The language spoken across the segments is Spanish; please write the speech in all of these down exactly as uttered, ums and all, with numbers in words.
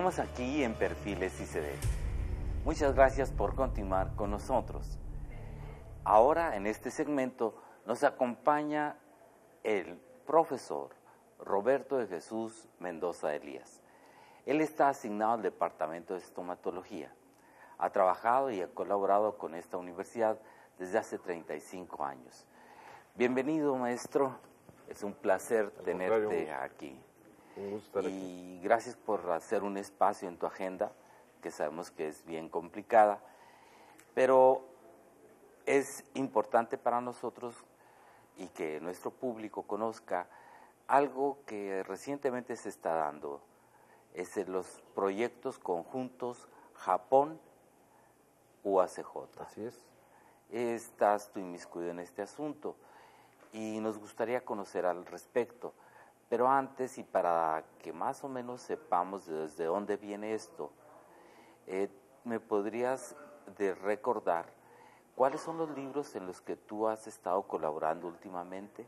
Continuamos aquí en Perfiles I C D. Muchas gracias por continuar con nosotros. Ahora, en este segmento, nos acompaña el profesor Roberto de Jesús Mendoza Elías. Él está asignado al Departamento de Estomatología. Ha trabajado y ha colaborado con esta universidad desde hace treinta y cinco años. Bienvenido, maestro. Es un placer Al tenerte contrario, aquí. Un gusto estar Y aquí. gracias por hacer un espacio en tu agenda, que sabemos que es bien complicada, pero es importante para nosotros y que nuestro público conozca algo que recientemente se está dando, es en los proyectos conjuntos Japón-U A C J. Así es. Estás tú inmiscuido en este asunto y nos gustaría conocer al respecto. Pero antes, y para que más o menos sepamos desde dónde viene esto, eh, ¿me podrías de recordar cuáles son los libros en los que tú has estado colaborando últimamente?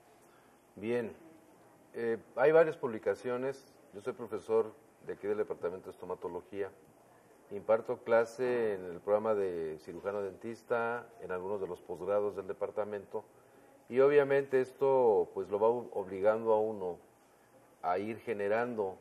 Bien, eh, hay varias publicaciones. Yo soy profesor de aquí del Departamento de Estomatología. Imparto clase en el programa de cirujano dentista, en algunos de los posgrados del departamento. Y obviamente esto pues lo va obligando a uno a ir generando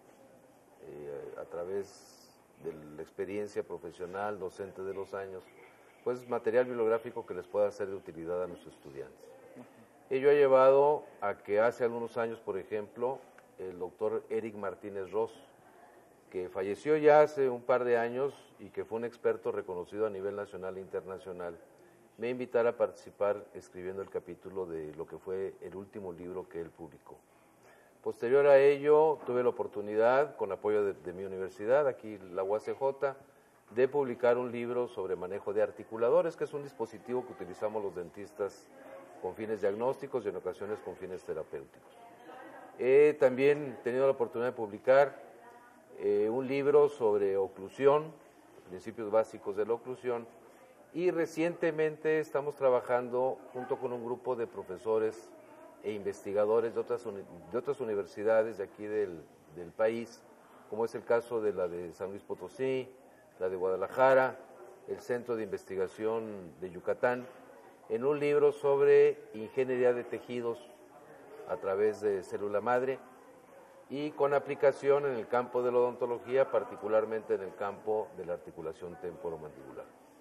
eh, a través de la experiencia profesional, docente de los años, pues material bibliográfico que les pueda ser de utilidad a nuestros estudiantes. Ello ha llevado a que hace algunos años, por ejemplo, el doctor Eric Martínez Ross, que falleció ya hace un par de años y que fue un experto reconocido a nivel nacional e internacional, me invitara a participar escribiendo el capítulo de lo que fue el último libro que él publicó. Posterior a ello, tuve la oportunidad, con apoyo de, de mi universidad, aquí la U A C J, de publicar un libro sobre manejo de articuladores, que es un dispositivo que utilizamos los dentistas con fines diagnósticos y en ocasiones con fines terapéuticos. He también tenido la oportunidad de publicar eh, un libro sobre oclusión, principios básicos de la oclusión, y recientemente estamos trabajando junto con un grupo de profesores e investigadores de otras, uni de otras universidades de aquí del, del país, como es el caso de la de San Luis Potosí, la de Guadalajara, el Centro de Investigación de Yucatán, en un libro sobre ingeniería de tejidos a través de célula madre y con aplicación en el campo de la odontología, particularmente en el campo de la articulación temporomandibular.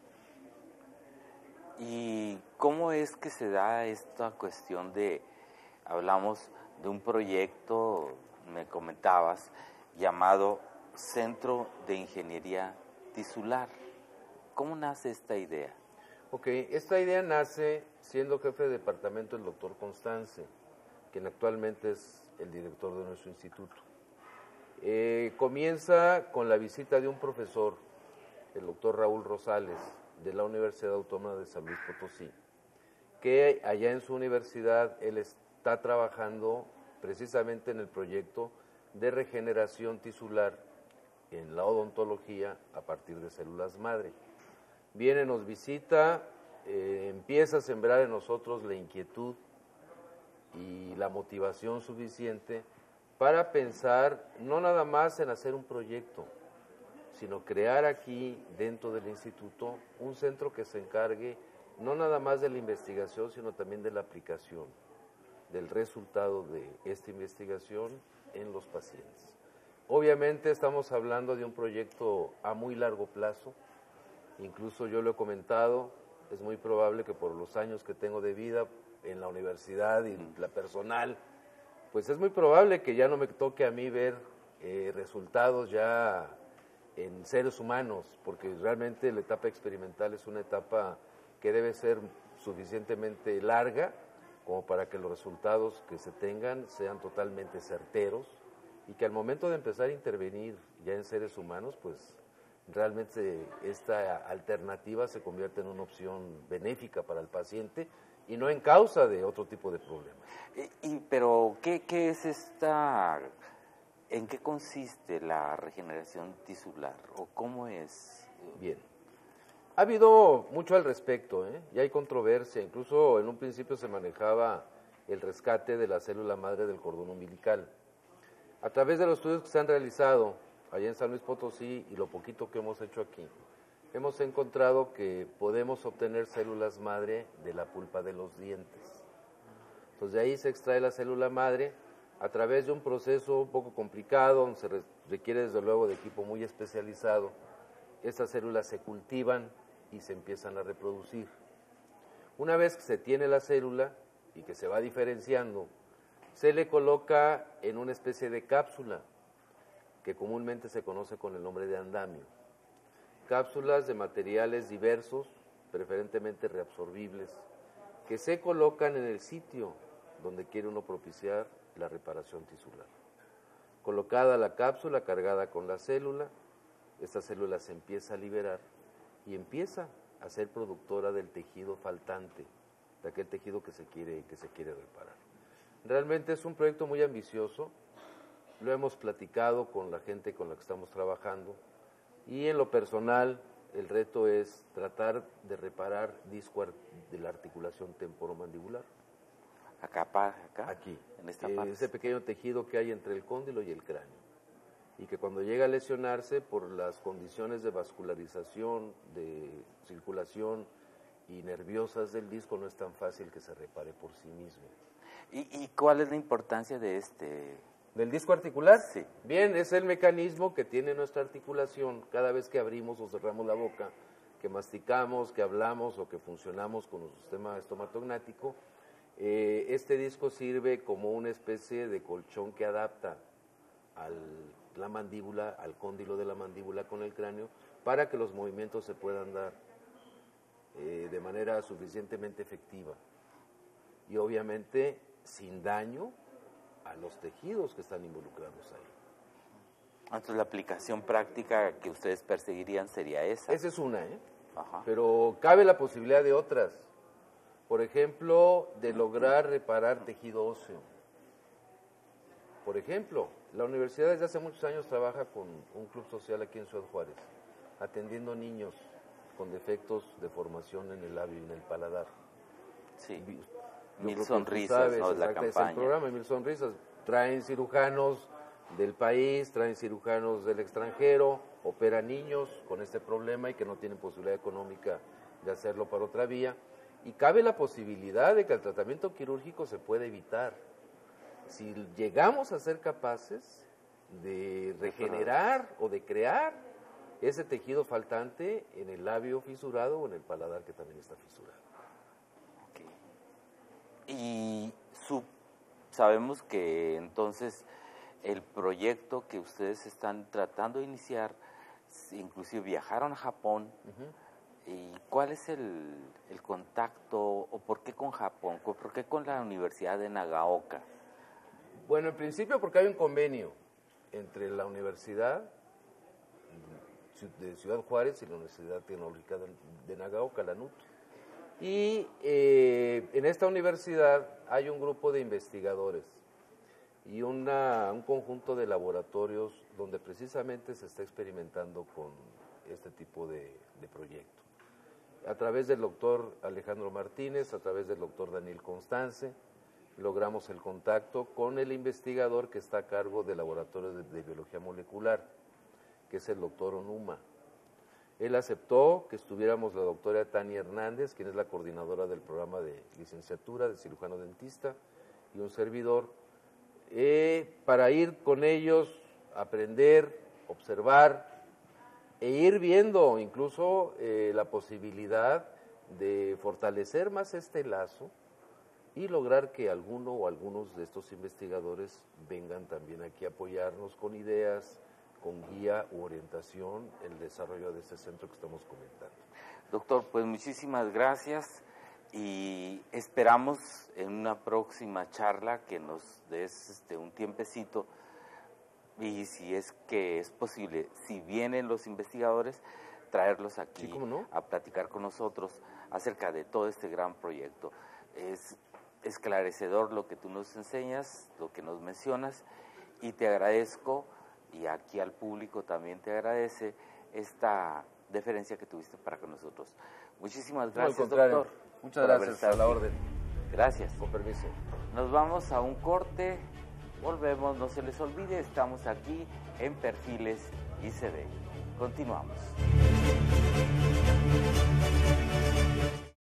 ¿Y cómo es que se da esta cuestión de, hablamos de un proyecto, me comentabas, llamado Centro de Ingeniería Tisular? ¿Cómo nace esta idea? Ok, esta idea nace siendo jefe de departamento el doctor Constance, quien actualmente es el director de nuestro instituto. Eh, comienza con la visita de un profesor, el doctor Raúl Rosales, de la Universidad Autónoma de San Luis Potosí, que allá en su universidad él está trabajando precisamente en el proyecto de regeneración tisular en la odontología a partir de células madre. Viene, nos visita, eh, empieza a sembrar en nosotros la inquietud y la motivación suficiente para pensar no nada más en hacer un proyecto, sino crear aquí dentro del instituto un centro que se encargue no nada más de la investigación, sino también de la aplicación del resultado de esta investigación en los pacientes. Obviamente estamos hablando de un proyecto a muy largo plazo, incluso yo lo he comentado, es muy probable que por los años que tengo de vida en la universidad y la personal, pues es muy probable que ya no me toque a mí ver eh, resultados ya en seres humanos, porque realmente la etapa experimental es una etapa que debe ser suficientemente larga como para que los resultados que se tengan sean totalmente certeros y que al momento de empezar a intervenir ya en seres humanos, pues realmente esta alternativa se convierte en una opción benéfica para el paciente y no en causa de otro tipo de problemas. Y, y, pero, ¿qué, qué es esta, en qué consiste la regeneración tisular o cómo es? Bien, ha habido mucho al respecto, ¿eh? Ya hay controversia, incluso en un principio se manejaba el rescate de la célula madre del cordón umbilical. A través de los estudios que se han realizado allá en San Luis Potosí y lo poquito que hemos hecho aquí, hemos encontrado que podemos obtener células madre de la pulpa de los dientes. Entonces de ahí se extrae la célula madre a través de un proceso un poco complicado, donde se requiere desde luego de equipo muy especializado. Estas células se cultivan y se empiezan a reproducir. Una vez que se tiene la célula y que se va diferenciando, se le coloca en una especie de cápsula que comúnmente se conoce con el nombre de andamio. Cápsulas de materiales diversos, preferentemente reabsorbibles, que se colocan en el sitio donde quiere uno propiciar la reparación tisular. Colocada la cápsula, cargada con la célula, esta célula se empieza a liberar y empieza a ser productora del tejido faltante, de aquel tejido que se quiere, que se quiere reparar. Realmente es un proyecto muy ambicioso, lo hemos platicado con la gente con la que estamos trabajando y en lo personal el reto es tratar de reparar disco de la articulación temporomandibular. Acá, acá, aquí, en esta eh, parte. Ese pequeño tejido que hay entre el cóndilo y el cráneo, y que cuando llega a lesionarse por las condiciones de vascularización, de circulación y nerviosas del disco, no es tan fácil que se repare por sí mismo. ¿Y, y cuál es la importancia de este? ¿Del disco articular? Sí. Bien, es el mecanismo que tiene nuestra articulación cada vez que abrimos o cerramos la boca, que masticamos, que hablamos o que funcionamos con nuestro sistema estomatognático. Eh, este disco sirve como una especie de colchón que adapta a la mandíbula, al cóndilo de la mandíbula con el cráneo, para que los movimientos se puedan dar eh, de manera suficientemente efectiva y obviamente sin daño a los tejidos que están involucrados ahí. Entonces la aplicación práctica que ustedes perseguirían sería esa. Esa es una, ¿eh? Ajá. Pero cabe la posibilidad de otras. Por ejemplo, de lograr reparar tejido óseo. Por ejemplo, la universidad desde hace muchos años trabaja con un club social aquí en Ciudad Juárez, atendiendo niños con defectos de formación en el labio y en el paladar. Sí. Yo Mil creo que sonrisas, sabes, ¿no? Es la exacto, es campaña. el programa Mil Sonrisas. Traen cirujanos del país, traen cirujanos del extranjero, operan niños con este problema y que no tienen posibilidad económica de hacerlo por otra vía. Y cabe la posibilidad de que el tratamiento quirúrgico se puede evitar. Si llegamos a ser capaces de regenerar o de crear ese tejido faltante en el labio fisurado o en el paladar que también está fisurado. Okay. Y su, sabemos que entonces el proyecto que ustedes están tratando de iniciar, inclusive viajaron a Japón. Uh-huh. ¿Y cuál es el, el contacto o por qué con Japón? ¿Por qué con la Universidad de Nagaoka? Bueno, en principio porque hay un convenio entre la Universidad de Ciudad Juárez y la Universidad Tecnológica de Nagaoka, la N U T. Y eh, en esta universidad hay un grupo de investigadores y una, un conjunto de laboratorios donde precisamente se está experimentando con este tipo de, de proyecto. A través del doctor Alejandro Martínez, a través del doctor Daniel Constance, logramos el contacto con el investigador que está a cargo del laboratorio de, de biología molecular, que es el doctor Onuma. Él aceptó que estuviéramos la doctora Tania Hernández, quien es la coordinadora del programa de licenciatura de cirujano dentista, y un servidor, eh, para ir con ellos, aprender, observar e ir viendo incluso eh, la posibilidad de fortalecer más este lazo y lograr que alguno o algunos de estos investigadores vengan también aquí a apoyarnos con ideas, con guía u orientación, el desarrollo de este centro que estamos comentando. Doctor, pues muchísimas gracias y esperamos en una próxima charla que nos des este, un tiempecito y si es que es posible, si vienen los investigadores, traerlos aquí sí, ¿cómo no? a platicar con nosotros acerca de todo este gran proyecto. Es esclarecedor lo que tú nos enseñas, lo que nos mencionas y te agradezco y aquí al público también te agradece esta deferencia que tuviste para con nosotros. Muchísimas gracias, no, al contrario. doctor. Muchas gracias, a la orden. Gracias. Con permiso. Nos vamos a un corte, volvemos, no se les olvide, estamos aquí en Perfiles I C D. Continuamos.